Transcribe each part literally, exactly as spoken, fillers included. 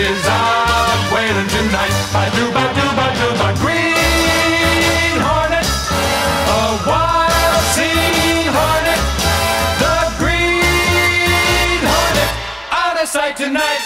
is out wailing tonight. Ba-doo, ba-doo, ba-doo, ba. Green Hornet, a wild singing hornet. The Green Hornet, out of sight tonight.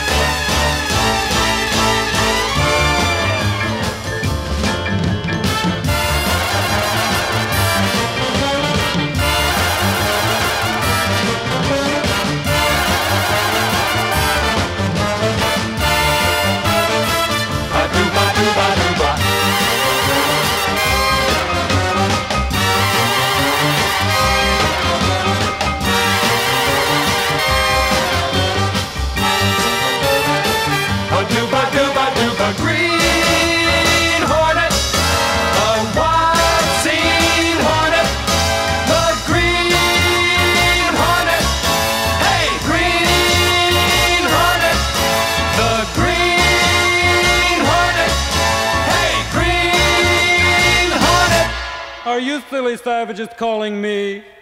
A green hornet, a wild singing hornet. The green hornet, hey, green hornet. The green hornet, hey, green hornet. Are you silly savages calling me?